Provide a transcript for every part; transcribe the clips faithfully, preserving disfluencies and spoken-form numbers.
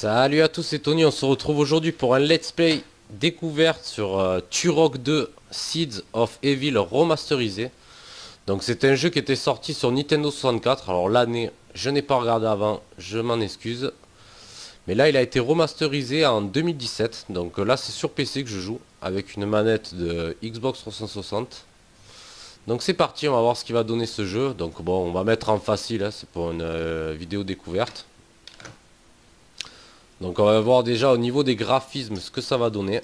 Salut à tous, c'est Tony, on se retrouve aujourd'hui pour un let's play découverte sur euh, Turok deux Seeds of Evil remasterisé. Donc c'est un jeu qui était sorti sur Nintendo soixante-quatre, alors l'année je n'ai pas regardé avant, je m'en excuse. Mais là il a été remasterisé en deux mille dix-sept, donc euh, là c'est sur P C que je joue, avec une manette de Xbox trois cent soixante. Donc c'est parti, on va voir ce qu'il va donner ce jeu. Donc bon, on va mettre en facile, hein, c'est pour une euh, vidéo découverte. Donc on va voir déjà au niveau des graphismes ce que ça va donner.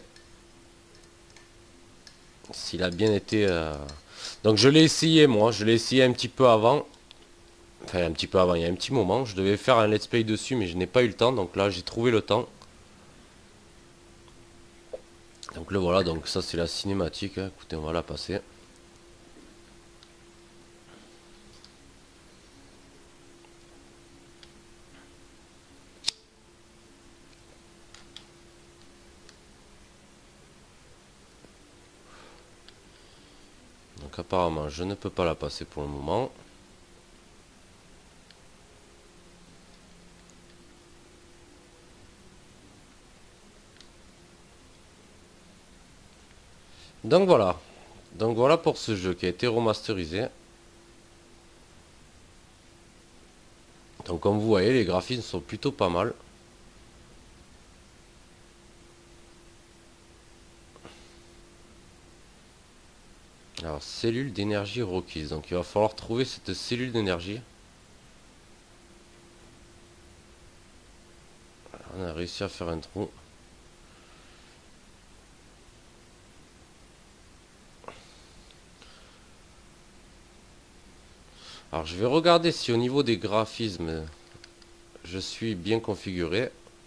S'il a bien été... Euh... Donc je l'ai essayé moi, je l'ai essayé un petit peu avant. Enfin un petit peu avant, il y a un petit moment. Je devais faire un let's play dessus mais je n'ai pas eu le temps. Donc là j'ai trouvé le temps. Donc le voilà, donc ça c'est la cinématique. Hein. Écoutez, on va la passer. Donc apparemment je ne peux pas la passer pour le moment. Donc voilà. Donc voilà pour ce jeu qui a été remasterisé. Donc comme vous voyez, les graphismes sont plutôt pas mal. Alors, cellule d'énergie requise. Donc il va falloir trouver cette cellule d'énergie. On a réussi à faire un trou. Alors je vais regarder si au niveau des graphismes je suis bien configuré.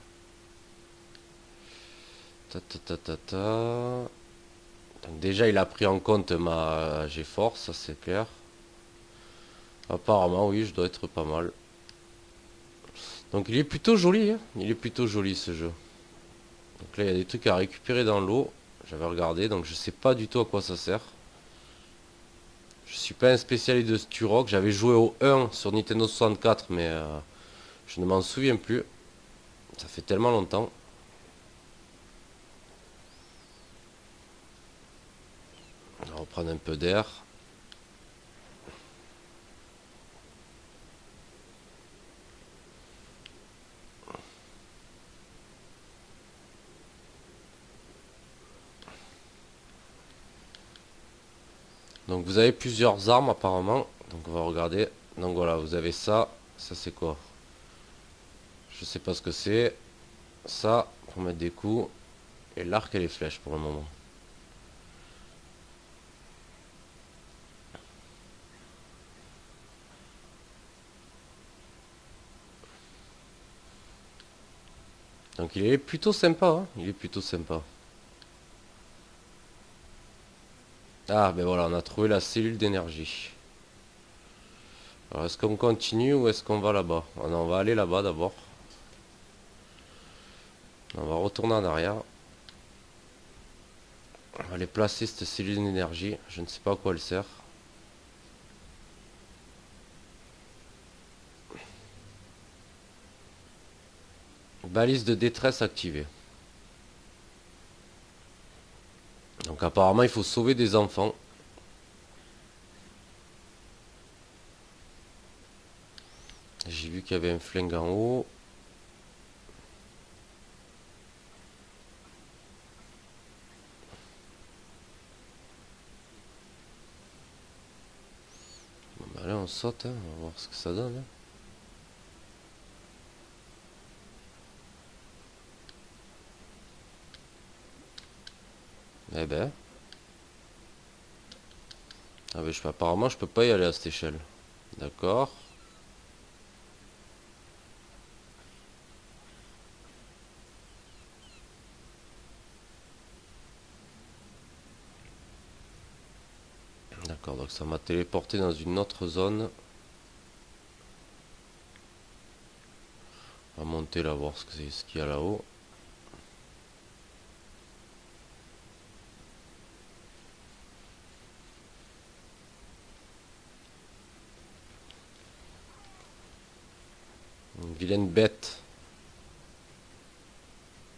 Ta, ta, ta, ta, ta. Donc déjà il a pris en compte ma GeForce, ça c'est clair. Apparemment oui, je dois être pas mal. Donc il est plutôt joli, hein. Il est plutôt joli ce jeu. Donc là il y a des trucs à récupérer dans l'eau. J'avais regardé, donc je sais pas du tout à quoi ça sert. Je suis pas un spécialiste de Turok. J'avais joué au un sur Nintendo soixante-quatre, mais euh, je ne m'en souviens plus. Ça fait tellement longtemps. On va reprendre un peu d'air. Donc vous avez plusieurs armes apparemment. Donc on va regarder. Donc voilà, vous avez ça. Ça c'est quoi? Je sais pas ce que c'est. Ça, pour mettre des coups. Et l'arc et les flèches pour le moment. Donc il est plutôt sympa, hein, il est plutôt sympa. Ah ben voilà, on a trouvé la cellule d'énergie. Alors est-ce qu'on continue ou est-ce qu'on va là-bas? Ah non, on va aller là-bas d'abord. On va retourner en arrière. On va aller placer cette cellule d'énergie. Je ne sais pas à quoi elle sert. Balise de détresse activée. Donc apparemment il faut sauver des enfants. J'ai vu qu'il y avait un flingue en haut. Bon, bah allez on saute, hein. On va voir ce que ça donne. Hein. Eh ben. Ah ben je peux, apparemment je peux pas y aller à cette échelle. D'accord. D'accord, donc ça m'a téléporté dans une autre zone. On va monter là, voir ce qu'il ce qu'il y a là-haut. Une vilaine bête.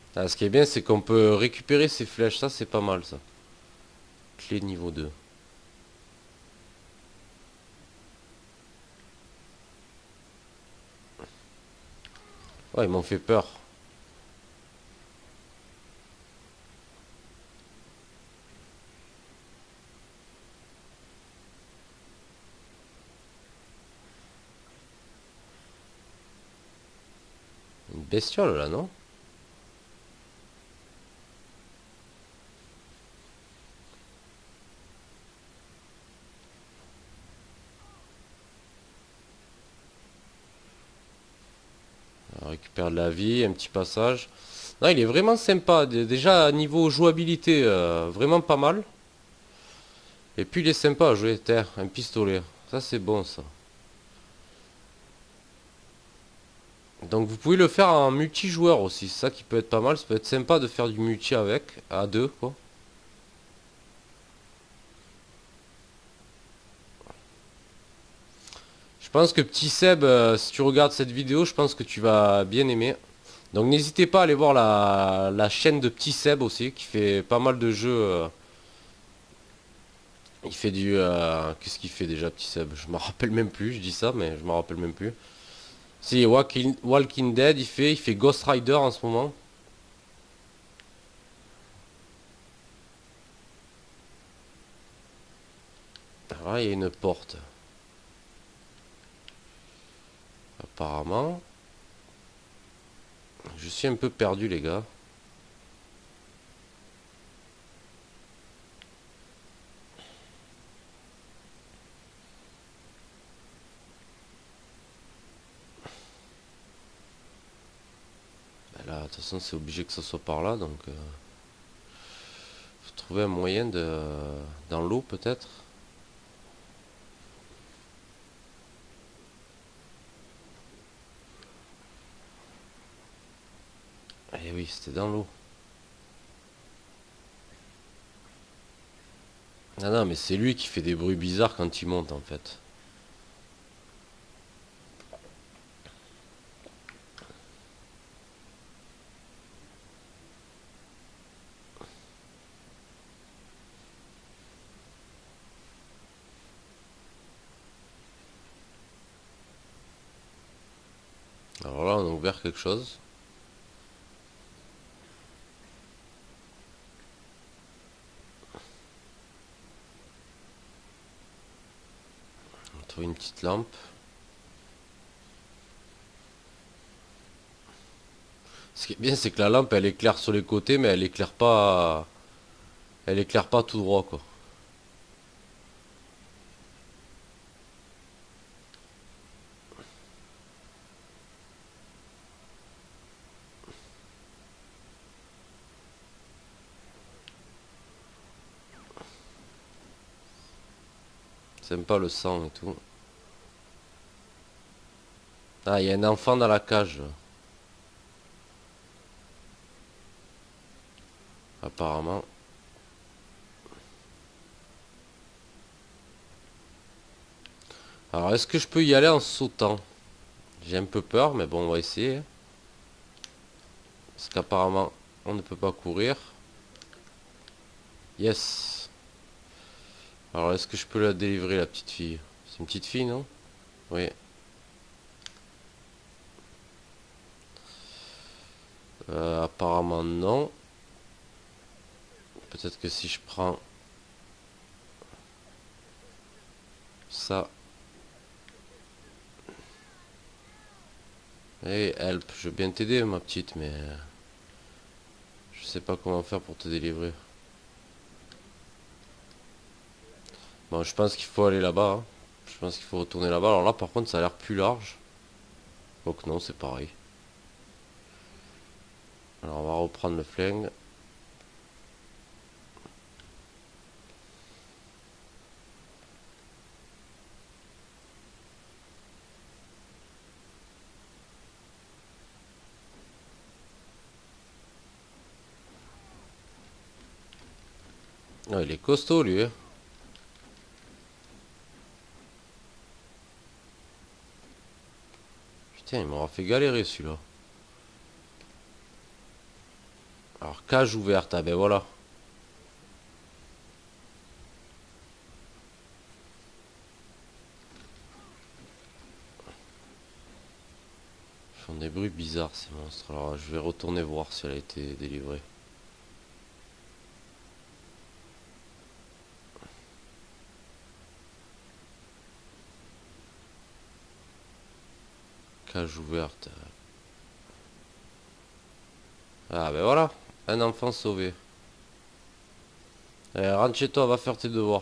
Ah, ce qui est bien, c'est qu'on peut récupérer ces flèches. Ça, c'est pas mal, ça. Clé niveau deux. Ouais, ils m'ont fait peur. Une bestiole, là, non? On récupère de la vie, un petit passage. Non, il est vraiment sympa. Dé- Déjà, niveau jouabilité, euh, vraiment pas mal. Et puis, il est sympa à jouer. Terre, un pistolet. Ça, c'est bon, ça. Donc, vous pouvez le faire en multijoueur aussi. C'est ça qui peut être pas mal. Ça peut être sympa de faire du multi avec. À deux, quoi. Je pense que petit Seb, euh, si tu regardes cette vidéo, je pense que tu vas bien aimer. Donc n'hésitez pas à aller voir la, la chaîne de Petit Seb aussi, qui fait pas mal de jeux. euh, il fait du... euh, qu'est-ce qu'il fait déjà, Petit Seb? Je me rappelle même plus, je dis ça, mais je me rappelle même plus. Si, Walking, Walking Dead, il fait, il fait Ghost Rider en ce moment. Ah, il y a une porte. Apparemment. Je suis un peu perdu, les gars. Ben là, de toute façon, c'est obligé que ça soit par là, donc... Euh, faut trouver un moyen de... Dans l'eau, peut-être. Eh oui, c'était dans l'eau. Ah non, mais c'est lui qui fait des bruits bizarres quand il monte, en fait. Alors là, on a ouvert quelque chose. On trouve une petite lampe. Ce qui est bien, c'est que la lampe, elle éclaire sur les côtés, mais elle éclaire pas... Elle éclaire pas tout droit, quoi. Sympa le sang et tout. Ah, il y a un enfant dans la cage. Apparemment. Alors, est-ce que je peux y aller en sautant? J'ai un peu peur, mais bon, on va essayer. Parce qu'apparemment, on ne peut pas courir. Yes. Alors, est-ce que je peux la délivrer, la petite fille? C'est une petite fille, non? Oui. Euh, apparemment, non. Peut-être que si je prends ça. Hey, help, je veux bien t'aider, ma petite, mais... Je sais pas comment faire pour te délivrer. Bon, je pense qu'il faut aller là-bas. Hein. Je pense qu'il faut retourner là-bas. Alors là, par contre, ça a l'air plus large. Donc non, c'est pareil. Alors, on va reprendre le flingue. Ah, il est costaud, lui. Hein. Putain, il m'aura fait galérer, celui-là. Alors, cage ouverte, ah ben voilà. Ils font des bruits bizarres ces monstres. Alors je vais retourner voir si elle a été délivrée. Cage ouverte. Ah ben voilà, un enfant sauvé. Allez, rentre chez toi, va faire tes devoirs.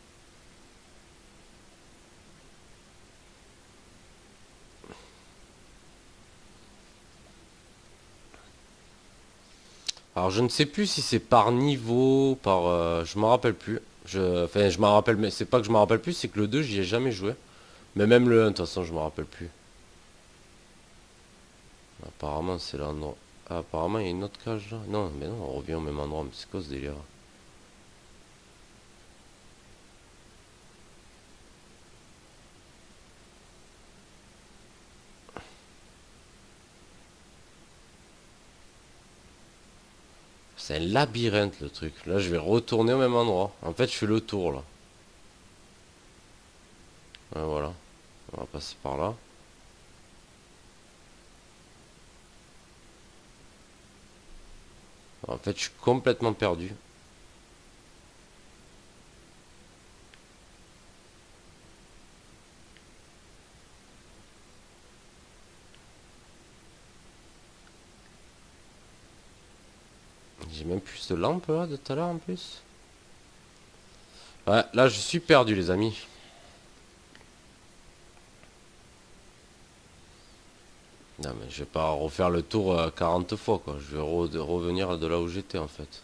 Alors je ne sais plus si c'est par niveau, par... euh, je m'en rappelle plus. Je... Enfin je m'en rappelle, mais c'est pas que je m'en rappelle plus, c'est que le deux j'y ai jamais joué. Mais même le un de toute façon je m'en rappelle plus. Apparemment c'est l'endroit... Ah, apparemment il y a une autre cage là. Non mais non, on revient au même endroit, mais c'est quoi ce délire? C'est un labyrinthe le truc. Là je vais retourner au même endroit. En fait je fais le tour là. Ouais, voilà. On va passer par là. En fait je suis complètement perdu. J'ai même plus de lampe là de tout à l'heure en plus. Ouais, là je suis perdu les amis. Non mais je vais pas refaire le tour euh, quarante fois quoi. Je vais re revenir de là où j'étais en fait.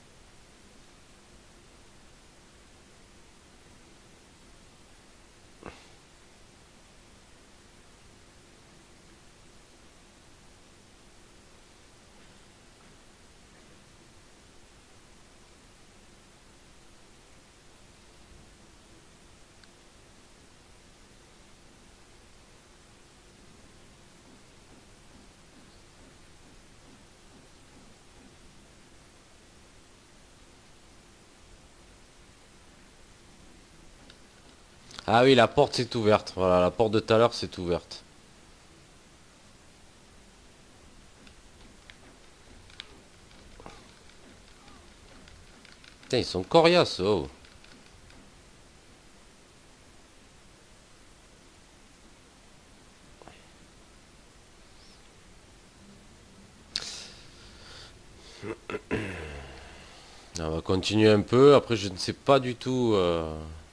Ah oui, la porte s'est ouverte. Voilà, la porte de tout à l'heure s'est ouverte. Putain, ils sont coriaces, oh. On va continuer un peu. Après, je ne sais pas du tout... Euh...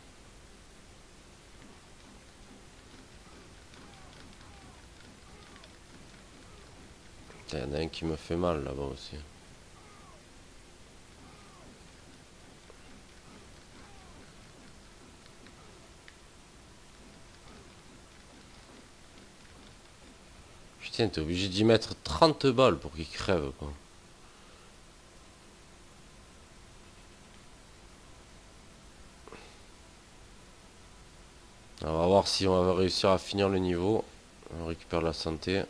Il y en a un qui me fait mal là-bas aussi. Putain, t'es obligé d'y mettre trente balles pour qu'il crève quoi. On va voir si on va réussir à finir le niveau. On récupère la santé.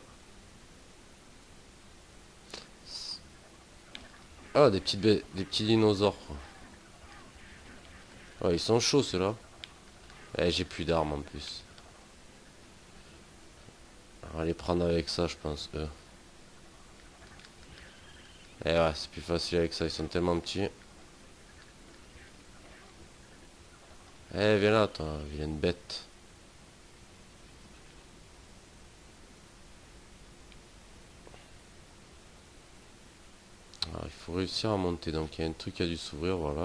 Ah, des petites bêtes, des petits dinosaures. Ouais, ils sont chauds ceux-là. Eh, j'ai plus d'armes en plus. On va les prendre avec ça, je pense que. Eh ouais, c'est plus facile avec ça, ils sont tellement petits. Eh, viens là, toi, vilaine bête. Alors, il faut réussir à monter, donc il y a un truc qui a dû s'ouvrir, voilà.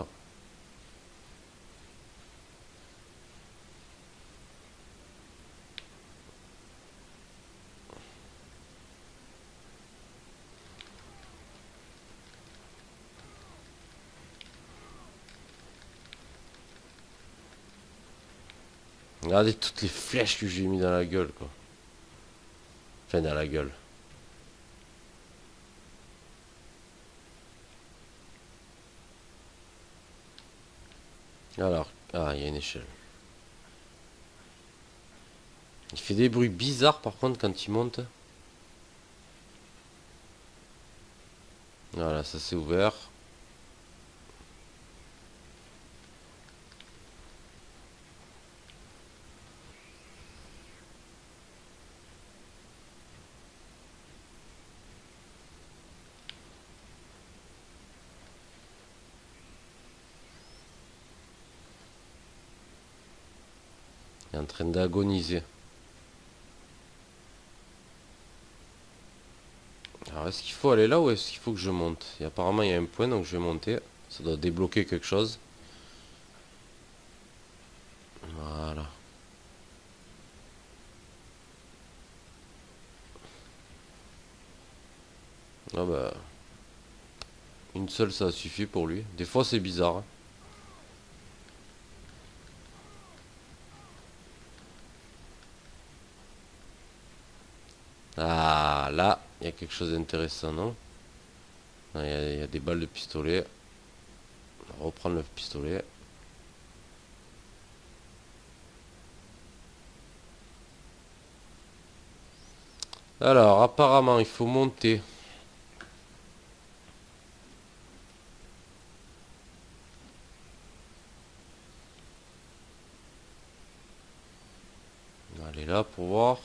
Regardez toutes les flèches que j'ai mis dans la gueule, quoi. Enfin, dans la gueule. Alors, ah, il y a une échelle. Il fait des bruits bizarres, par contre, quand il monte. Voilà, ça s'est ouvert. Il est en train d'agoniser. Alors est-ce qu'il faut aller là ou est-ce qu'il faut que je monte? Et apparemment il y a un point donc je vais monter. Ça doit débloquer quelque chose. Voilà. Ah bah. Une seule ça suffit pour lui. Des fois c'est bizarre. Ah là, il y a quelque chose d'intéressant, non? Il y, a, il y a des balles de pistolet. On va reprendre le pistolet. Alors, apparemment, il faut monter. On va aller là pour voir.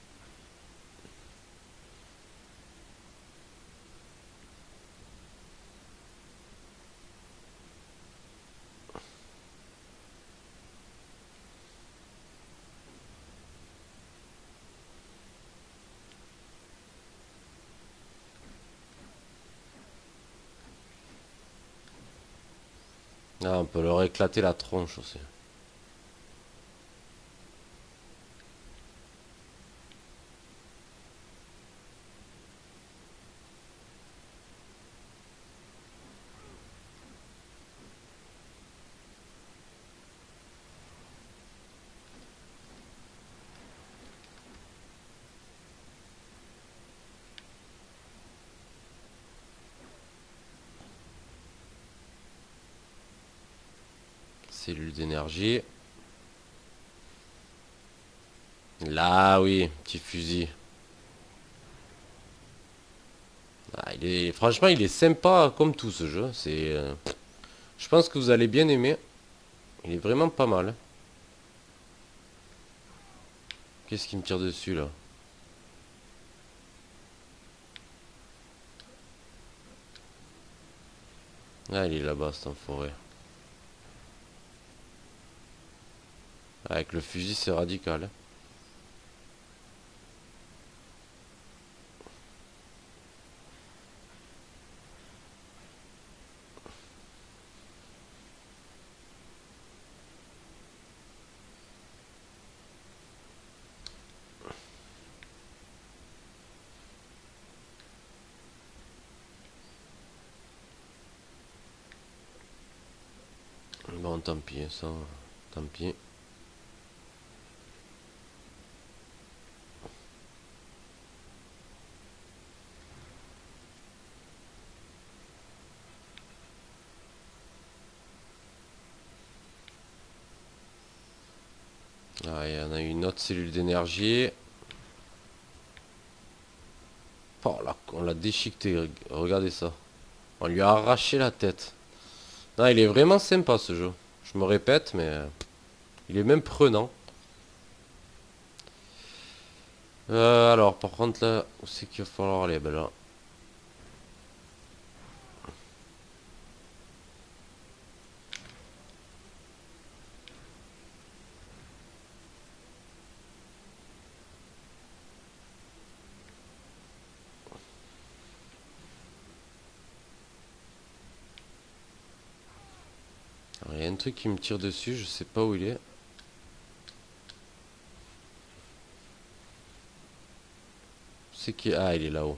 Ah, on peut leur éclater la tronche aussi. Cellule d'énergie. Là, oui, petit fusil. Ah, il est, franchement, il est sympa comme tout ce jeu. C'est, euh, je pense que vous allez bien aimer. Il est vraiment pas mal. Qu'est-ce qui me tire dessus là? Ah, il est là-bas, c'est en forêt. Avec le fusil, c'est radical. Bon, tant pis, ça, tant pis. Ah, il y en a une autre cellule d'énergie. Oh là, on l'a déchiqueté, regardez ça. On lui a arraché la tête. Non, il est vraiment sympa ce jeu. Je me répète, mais euh, il est même prenant. Euh, alors, par contre, là, où c'est qu'il va falloir aller? Ben là. Alors, il y a un truc qui me tire dessus, je sais pas où il est. C'est qui? Ah, il est là-haut.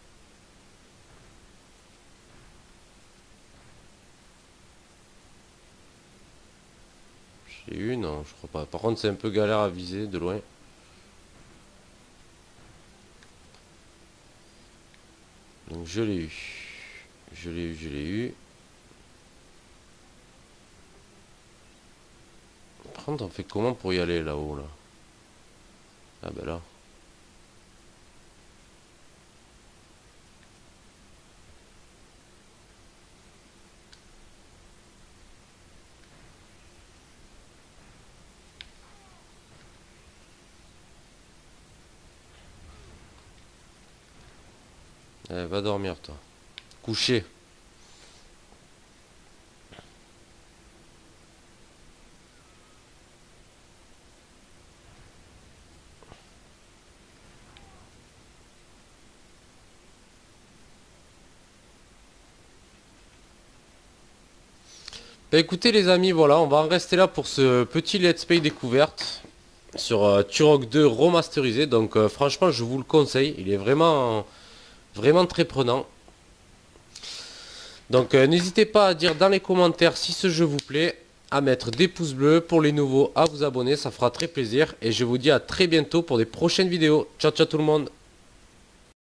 J'ai eu? Non, je crois pas. Par contre, c'est un peu galère à viser de loin. Donc, je l'ai eu. Je l'ai eu, je l'ai eu. Par contre, on fait comment pour y aller là-haut, là? Ah, ben là. Eh, va dormir toi. Coucher. Bah écoutez les amis, voilà, on va en rester là pour ce petit let's play découverte sur euh, Turok deux remasterisé. Donc euh, franchement je vous le conseille, il est vraiment vraiment très prenant. Donc euh, n'hésitez pas à dire dans les commentaires si ce jeu vous plaît, à mettre des pouces bleus, pour les nouveaux à vous abonner, ça fera très plaisir. Et je vous dis à très bientôt pour des prochaines vidéos. Ciao ciao tout le monde.